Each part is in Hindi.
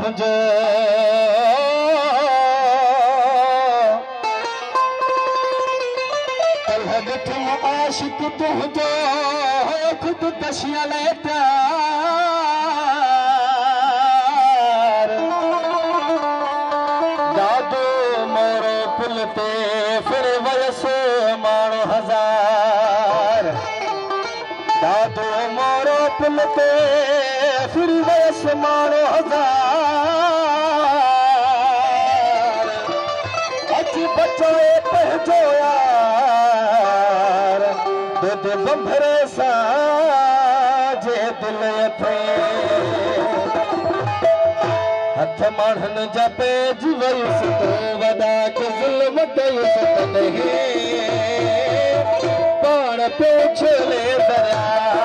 तुझो कल तुम आशिक तुझो खुद दशिया ले प्यार दादो मोरो पुल ते फिर वयस मानो हजार दादो मोरो पुल ते फिर वयस मानो हजार अच बचोए पहचो यार दूध बंभरे सा जे दिल थे हथ माण्हुन जा पेज वयुस तो वदा के ज़ुल्म कयुस तॾहिं पाण पियो छोले दरिया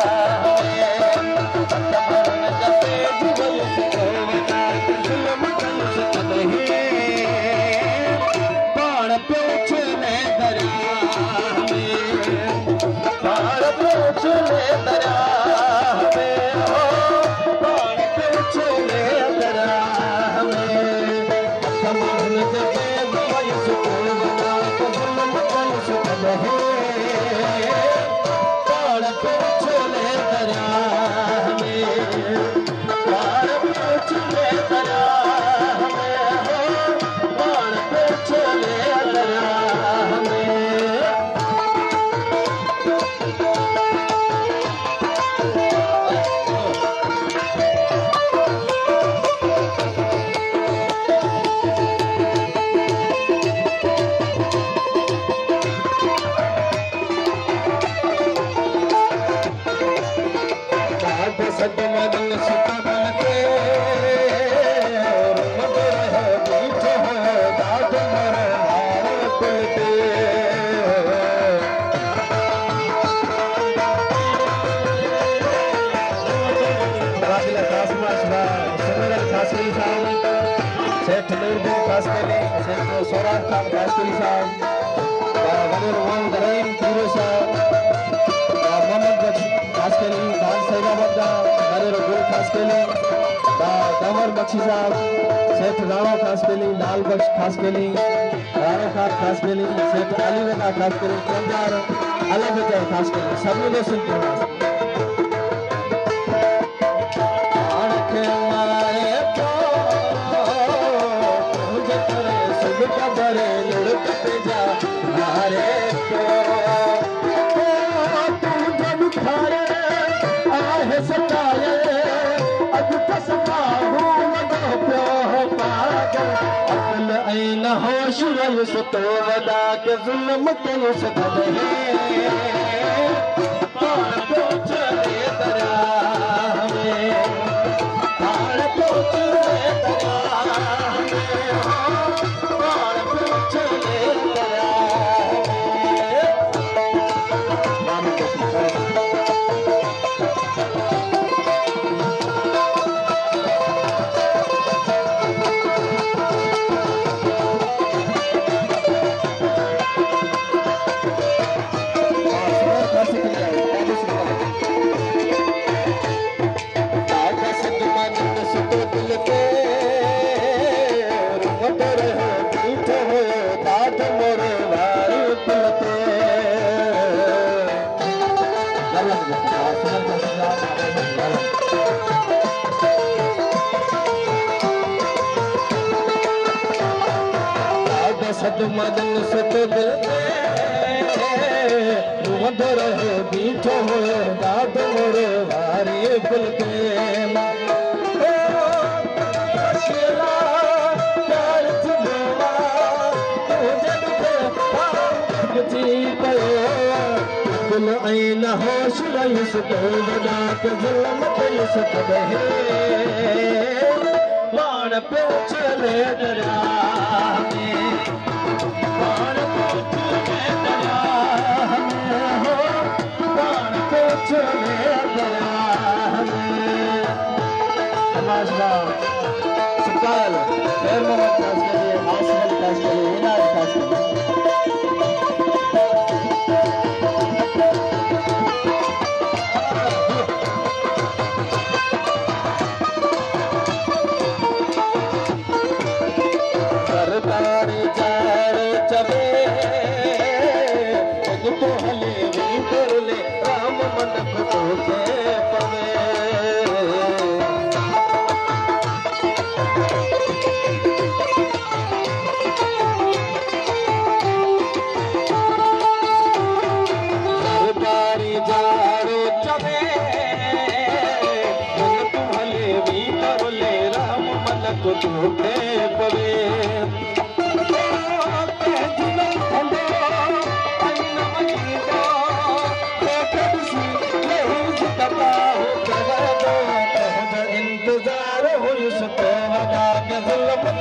बख्शी साहब सेठ राणा खास केली लाल बख्श खास केली राणा खास केली सेठ अली वेदा खास केली चंदार अलग विजय खास केली सभी ने सुनते हैं आंखें मारे तो तुझे करे सब कबरे लुढ़क पे जा मारे तो तू जब खाए आहे सताए अज कसमा न होश वयुस तो वदा के ज़ुल्म कयुस तॾहिं पाण पियो चले दरिया में पाण पियो चले दरिया में पाण पियो चले दरिया मदन सुत दिल रुवंदो रहे बीठो हो दाद मोरे वारी पुल के प्यार तुझा तुझे दिल ऐं न होश रयुस तो वदा के ज़ुल्म कयुस तॾहिं पाण पियो चले दरिया में पाण पियो चले दरिया में हो पाण पियो चले दरिया में नमस्कार सुकाल खैर मोहम्मद खास के लिए आसमल खास के लिए इनाज खास के लिए को तोखे पवे इंतजार हुयुस तो वॾा के ज़ुल्म